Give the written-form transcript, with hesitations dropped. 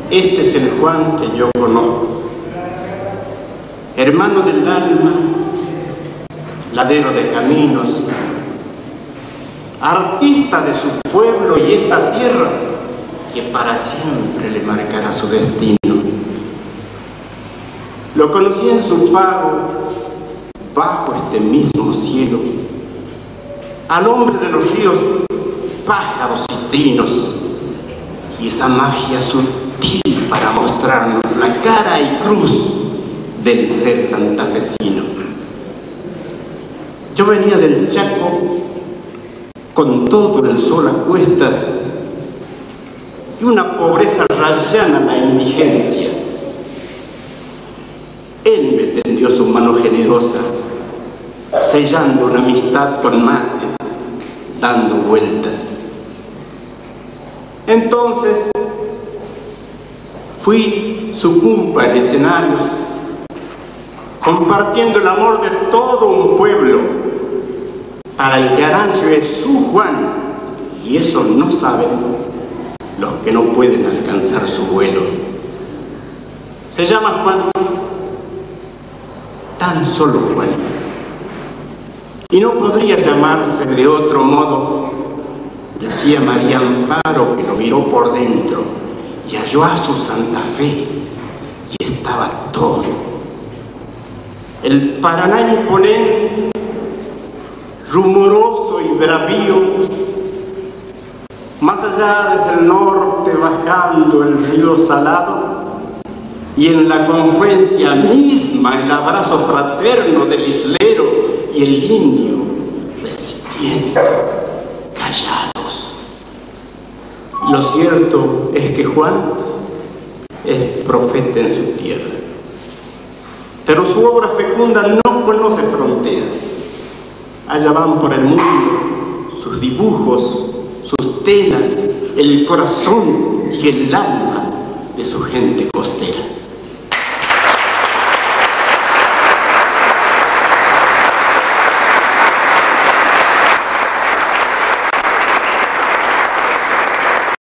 Este es el Juan que yo conozco, hermano del alma, ladero de caminos, artista de su pueblo y esta tierra que para siempre le marcará su destino. Lo conocí en su pago, bajo este mismo cielo, al hombre de los ríos, pájaros y trinos, y esa magia sutil para mostrarnos la cara y cruz del ser santafesino. Yo venía del Chaco con todo el sol a cuestas y una pobreza rayana la indigencia. Él me tendió su mano generosa, sellando una amistad con mates, dando vueltas. Entonces fui su cumpa en escenarios, compartiendo el amor de todo un pueblo. Para el que Arancio es su Juan, y eso no saben los que no pueden alcanzar su vuelo. Se llama Juan, tan solo Juan, y no podría llamarse de otro modo, decía María Amparo, que lo miró por dentro y halló a su Santa Fe, y estaba todo. El Paraná imponente, rumoroso y bravío, más allá desde el norte bajando el río Salado, y en la confluencia misma el abrazo fraterno del islero y el indio resistiendo, callados. Lo cierto es que Juan es profeta en su tierra, pero su obra fecunda no conoce fronteras. Allá van por el mundo sus dibujos, sus telas, el corazón y el alma de su gente costera.